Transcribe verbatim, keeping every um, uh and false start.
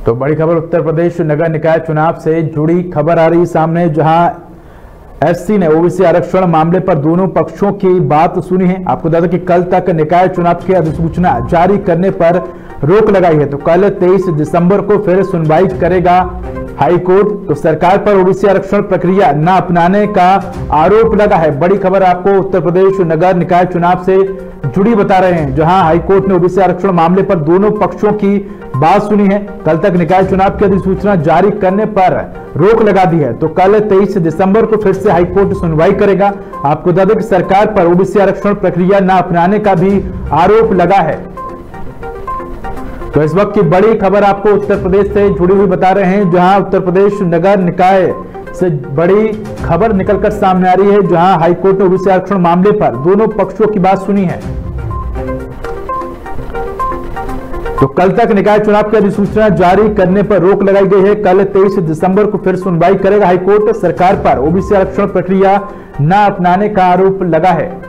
तो बड़ी खबर उत्तर प्रदेश नगर निकाय चुनाव से जुड़ी खबर आ रही सामने, जहां एससी ने ओबीसी आरक्षण मामले पर दोनों पक्षों की बात सुनी है। आपको बता दें कि कल तक निकाय चुनाव की अधिसूचना जारी करने पर रोक लगाई है। तो कल तेईस दिसंबर को फिर सुनवाई करेगा हाई कोर्ट। तो सरकार पर ओबीसी आरक्षण प्रक्रिया न अपनाने का आरोप लगा है। बड़ी खबर आपको उत्तर प्रदेश नगर निकाय चुनाव से जुड़ी बता रहे हैं, जहां हाईकोर्ट ने ओबीसी आरक्षण मामले पर दोनों पक्षों की बात सुनी है। कल तक निकाय चुनाव की अधिसूचना जारी करने पर रोक लगा दी है। तो कल तेईस दिसंबर को फिर से हाईकोर्ट सुनवाई करेगा। आपको बता दें कि सरकार पर ओबीसी आरक्षण प्रक्रिया न अपनाने का भी आरोप लगा है। तो इस वक्त की बड़ी खबर आपको उत्तर प्रदेश से जुड़ी हुई बता रहे हैं, जहां उत्तर प्रदेश नगर निकाय से बड़ी खबर निकलकर सामने आ रही है, जहां हाईकोर्ट ने ओबीसी आरक्षण मामले पर दोनों पक्षों की बात सुनी है। तो कल तक निकाय चुनाव की अधिसूचना जारी करने पर रोक लगाई गई है। कल तेईस दिसंबर को फिर सुनवाई करेगा हाईकोर्ट। सरकार पर ओबीसी आरक्षण प्रक्रिया न अपनाने का आरोप लगा है।